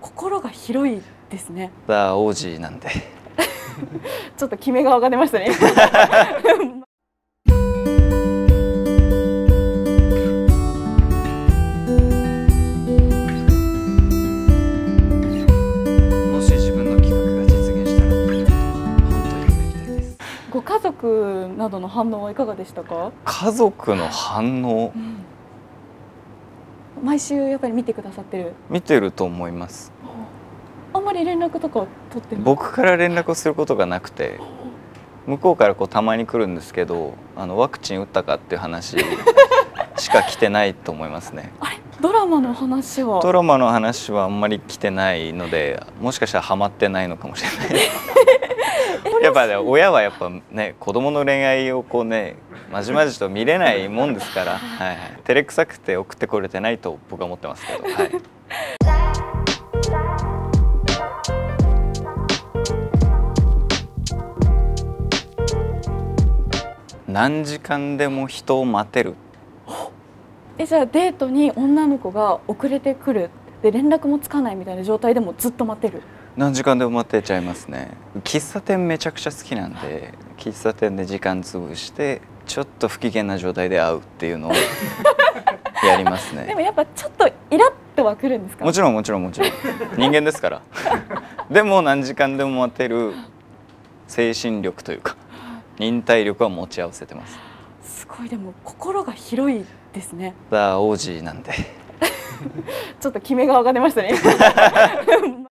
心が広いですね。 ザ・王子なんでちょっと決め顔が出ましたね。 もし自分の企画が実現したら本当に夢みたいです。 ご家族などの反応はいかがでしたか？ 家族の反応、 毎週やっぱり見てくださってる。 見てると思います。 あんまり連絡とかは取ってない。 僕から連絡をすることがなくて、向こうからこうたまに来るんですけど、ワクチン打ったかっていう話しか来てないと思いますね。 あれ、ドラマの話は？ ドラマの話はあんまり来てないので、もしかしたらハマってないのかもしれない。やっぱね、親はやっぱね、子供の恋愛をこうね、まじまじと見れないもんですから、はいはい、照れくさくて送ってこれてないと僕は思ってますけど、はい。何時間でも人を待てる。 じゃあデートに女の子が遅れてくるで連絡もつかないみたいな状態でもずっと待ってる？ 何時間でも待ってちゃいますね。喫茶店めちゃくちゃ好きなんで、喫茶店で時間潰してちょっと不機嫌な状態で会うっていうのをやりますね。 でもやっぱちょっとイラッとはくるんですか？ もちろん人間ですから。でも何時間でも待てる精神力というか忍耐力は持ち合わせてます。 すごい、でも心が広いですね。 ザ・王子なんでちょっと決め顔が出ましたね。